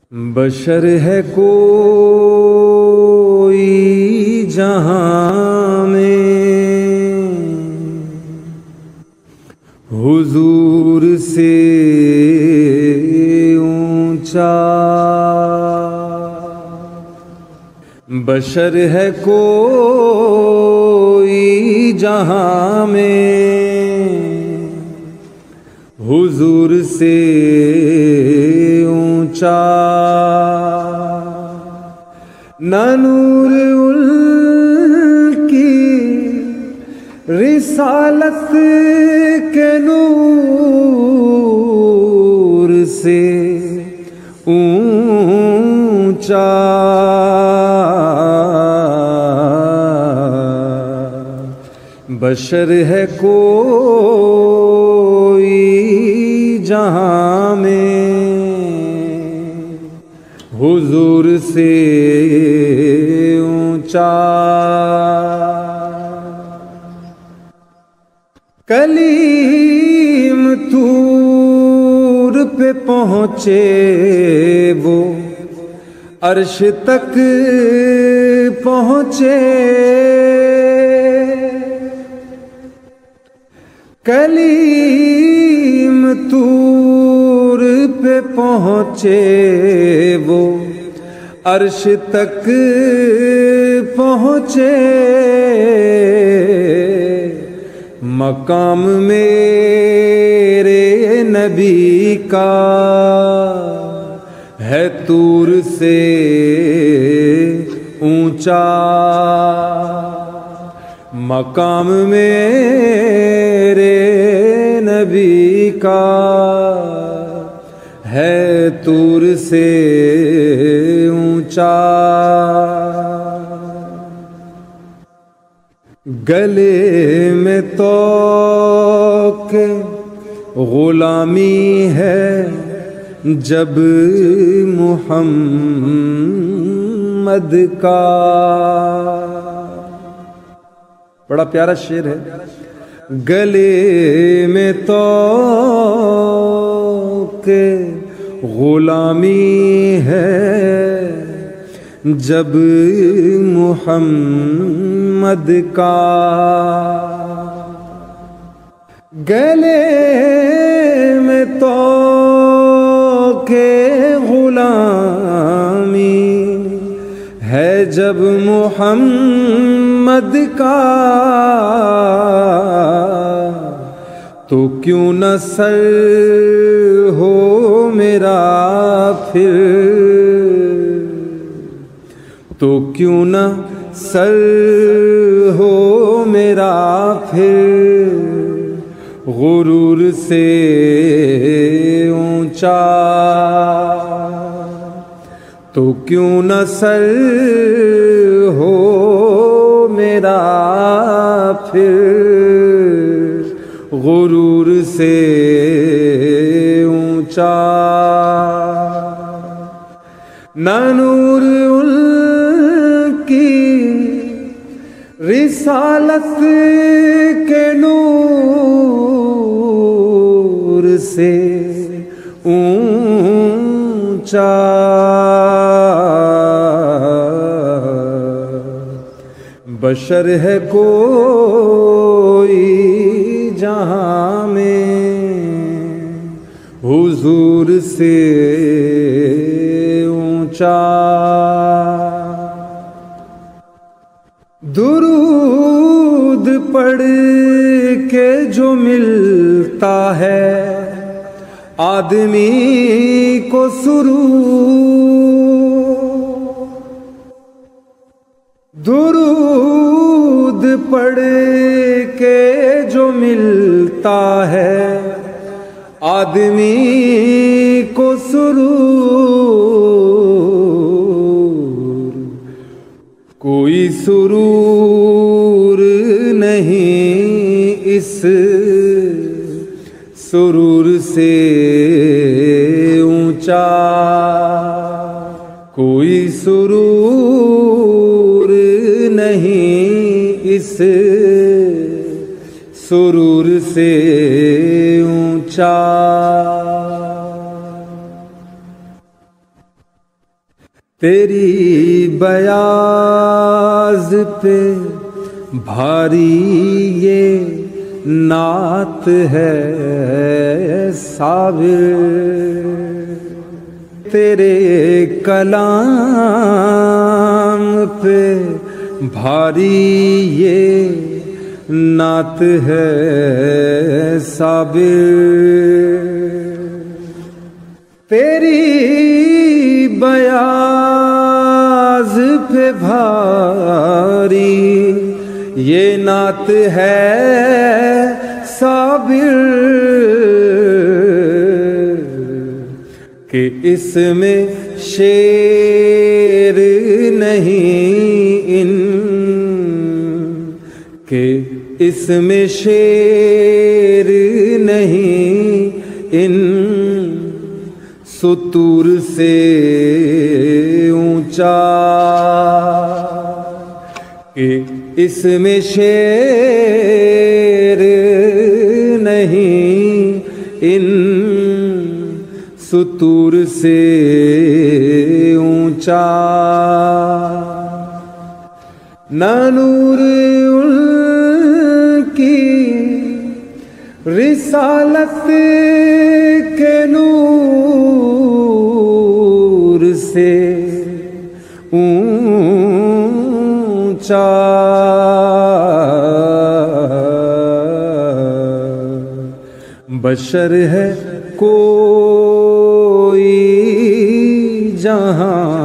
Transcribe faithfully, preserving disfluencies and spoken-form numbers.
बशर है कोई जहां में हुजूर से ऊंचा। बशर है कोई जहां में हुजूर से ऊंचा। न नूर उनकी रिसालत के नूर से ऊंचा। बशर है कोई जहां में हुजूर से ऊंचा। कलीम तूर पे पहुंचे वो अर्श तक पहुंचे। कलीम तूर पे पहुंचे वो अर्श तक पहुंचे। मकाम मेरे नबी का है तूर से ऊंचा। मकाम मेरे नबी का है तूर से ऊंचा। गले में तो के गुलामी है जब मुहम्मद का। बड़ा प्यारा शेर है। गले में तो के गुलामी है जब मुहम्मद का। गले में तो के गुलामी है जब मुहम्मद का। तो क्यों न सर हो मेरा फिर, तो क्यों न सर हो मेरा फिर गुरूर से ऊंचा। तो क्यों न सर हो मेरा फिर गुरूर से ऊंचा। न नूर उनकी रिसालत के नूर से ऊंचा। बशर है कोई जहां में हुजूर से ऊंचा। दुरूद पढ़ के जो मिलता है आदमी को सुरूर। दुरूद पढ़ के जो मिलता है आदमी को सुरूर। कोई सुरूर नहीं इस सुरूर से ऊंचा। कोई सुरूर नहीं इस सुरूर से ऊंचा। तेरी बयाज पे भारी ये नात है साबिर, तेरे कलाम पे भारी ये नात है साबिर। तेरी बयाज पे भारी ये नात है साबिर, कि इसमें शेर नहीं इन के इसमें शेर नहीं इन सुतूर से ऊंचा, कि इसमें शेर नहीं इन सुतूर से ऊंचा। ना नूर उनकी रिसालत के नूर से ऊंचा, बशर है कोई जहां